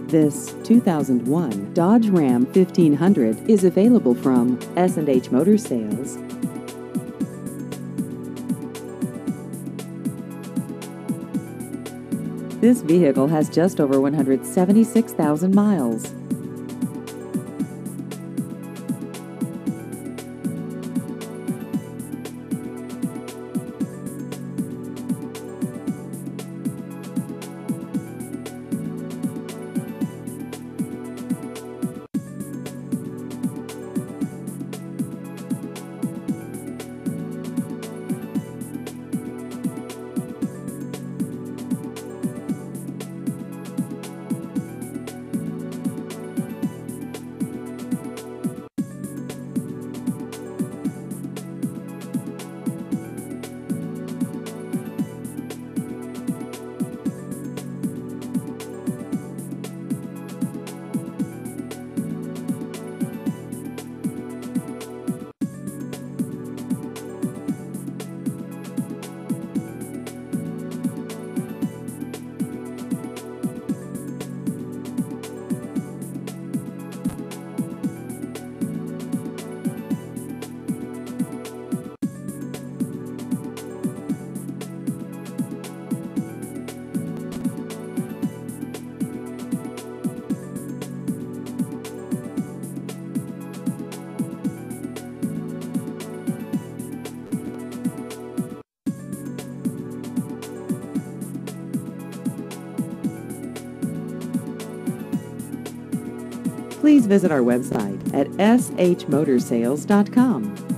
This 2001 Dodge Ram 1500 is available from S&H Motor Sales. This vehicle has just over 176,000 miles. Please visit our website at shmotorsales.com.